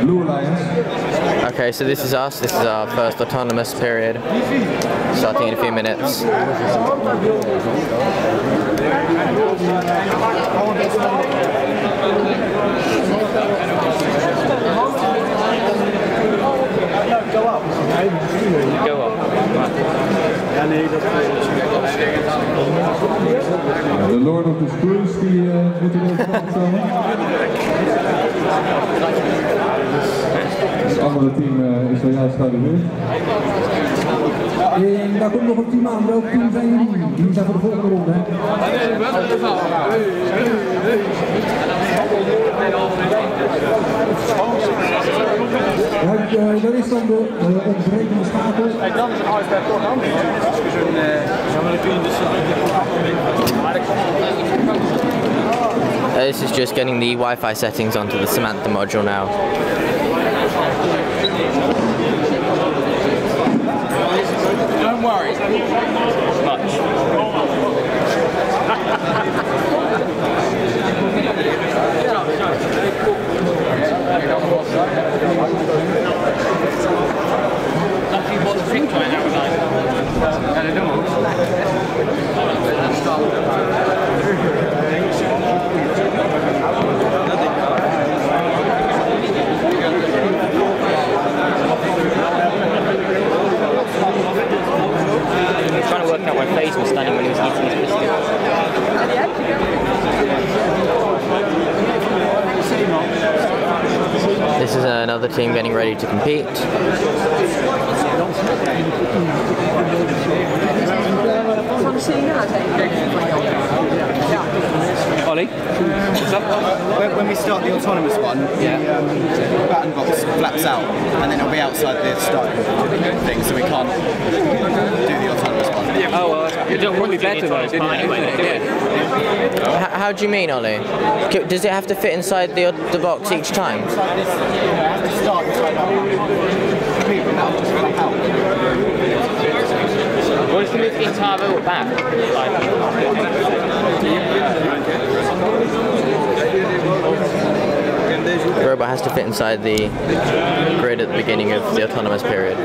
Okay, so this is us. This is our first autonomous period, starting in a few minutes. Go up. De Lord of the Screws die moeten we even opstellen. Het andere team is zojuist gearriveerd. En daar komt nog een team aan. Welk team zijn jullie? Die zijn voor de volgende ronde. Daar is dan de ontbrekende schakel. Dan is het iPad toch handig. This is just getting the Wi-Fi settings onto the Samantha module now. Don't worry. Much. Trying to work out where FaZe was standing when he was eating his biscuit. This is another team getting ready to compete. Ollie, what's up? When we start the autonomous one, the button box flaps out and then it'll be outside the starting thing, so we can't do the autonomous one. Oh, well, it would be better though, didn't it? How do you mean, Ollie? Does it have to fit inside the box each time? What if you move the entire row back? The robot has to fit inside the grid at the beginning of the autonomous period.